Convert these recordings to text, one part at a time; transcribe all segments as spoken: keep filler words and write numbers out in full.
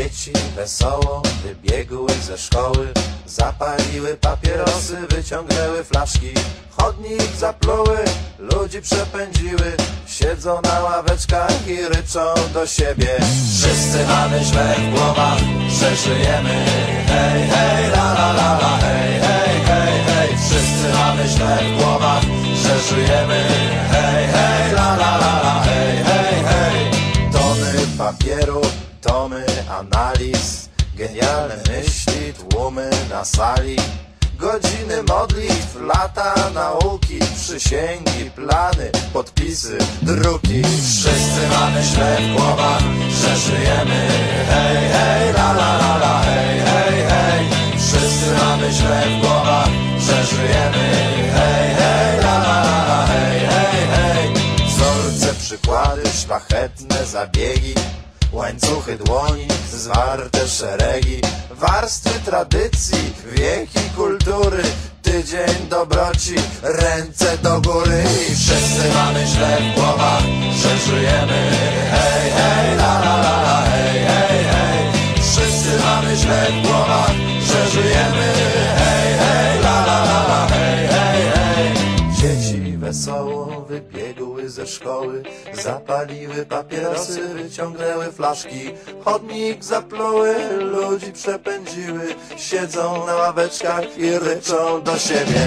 Dzieci wesoło wybiegły ze szkoły, zapaliły papierosy, wyciągnęły flaszki. Chodnik zapluły, ludzi przepędziły, siedzą na ławeczkach i ryczą do siebie. Wszyscy mamy źle w głowach, że żyjemy. Hej, hej, la la la la, hej, hej, hej, hej. Wszyscy mamy źle w głowach, że żyjemy. Hej, hej, la la la la, hej, hej, hej. Tony papieru, tomy analiz, genialne myśli, tłumy na sali. Godziny modlitw, lata nauki, przysięgi, plany, podpisy, druki. Wszyscy mamy źle w głowach, że żyjemy. Hej, hej, la la la la, hej, hej, hej. Wszyscy mamy źle w głowach, że żyjemy. Hej, hej, la la la la, hej, hej, hej. Wzorce, przykłady, szlachetne zabiegi, łańcuchy dłoni, zwarte szeregi, warstwy tradycji, wieki kultury, tydzień dobroci, ręce do góry. I wszyscy mamy źle w głowach, że żyjemy. Hej, hej, la la la la, hej, hej, hej. Wszyscy mamy źle w głowach, że żyjemy. Hej, hej, la la la la, hej, hej, hej. Dzieci wesoło wybiegły ze szkoły, zapaliły papierosy, wyciągnęły flaszki. Chodnik zapluły, ludzi przepędziły, siedzą na ławeczkach i ryczą do siebie.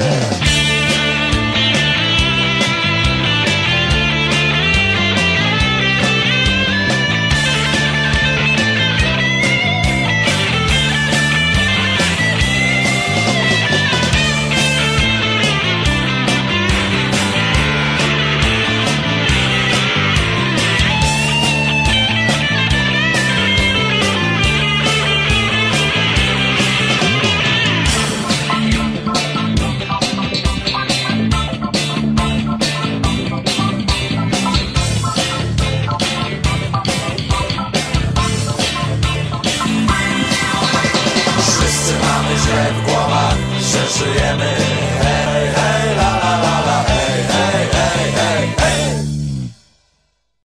Źle w głowach, że żyjemy.